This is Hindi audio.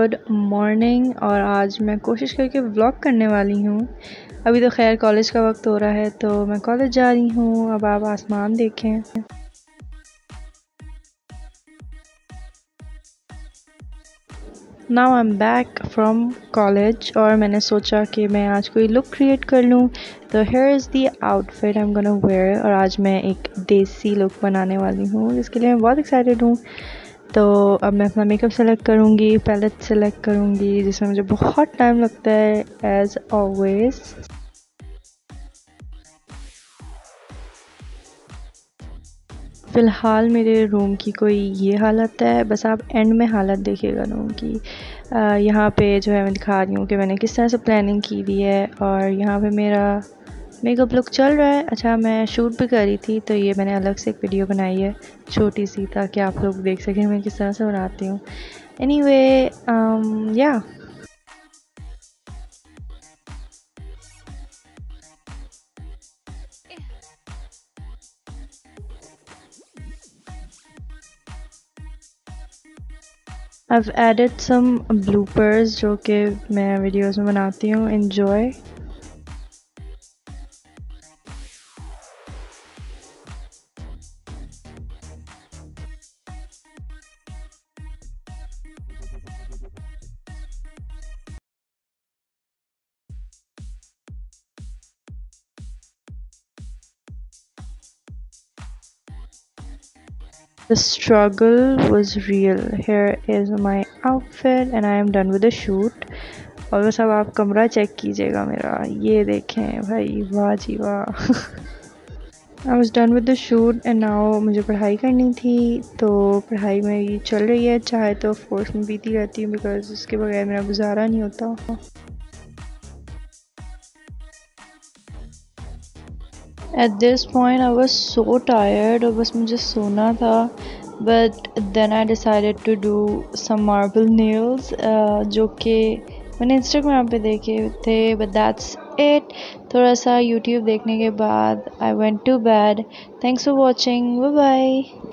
Good morning. और आज मैं कोशिश करके व्लॉग करने वाली हूँ। अभी तो खैर कॉलेज का वक्त हो रहा है तो मैं कॉलेज जा रही हूँ। अब आप आसमान देखें। Now I am back from college और मैंने सोचा कि मैं आज कोई लुक क्रिएट कर लूँ। तो here is the outfit I am gonna wear. और आज मैं एक देसी लुक बनाने वाली हूँ जिसके लिए मैं बहुत एक्साइटेड हूँ। तो अब मैं अपना मेकअप सेलेक्ट करूँगी, पैलेट सेलेक्ट करूँगी जिसमें मुझे बहुत टाइम लगता है एज़ ऑलवेज। फ़िलहाल मेरे रूम की कोई ये हालत है, बस आप एंड में हालत देखिएगा रूम की। यहाँ पे जो है मैं दिखा रही हूँ कि मैंने किस तरह से प्लानिंग की हुई है। और यहाँ पे मेरा मेकअप लुक चल रहा है। अच्छा, मैं शूट भी करी थी तो ये मैंने अलग से एक वीडियो बनाई है छोटी सी, ताकि आप लोग देख सकें मैं किस तरह से बनाती हूँ। एनीवे या I've added some bloopers जो कि मैं वीडियोस में बनाती हूँ। Enjoy. The struggle was real. Here is my outfit and I am done with the shoot. और बस अब आप कमरा चेक कीजिएगा मेरा, ये देखें भाई, वाह जी वाह। I was done with the shoot and now मुझे पढ़ाई करनी थी। तो पढ़ाई मेरी चल रही है। चाहे तो ऑफ कोर्स मैं पीती रहती हूँ बिकॉज उसके बगैर मेरा गुजारा नहीं होता। At this point I was so tired और बस मुझे सोना था। But then I decided to do some marble nails जो कि मैंने इंस्टाग्राम पे देखे थे। But that's it. थोड़ा सा यूट्यूब देखने के बाद I went to bed. Thanks for watching. Bye bye.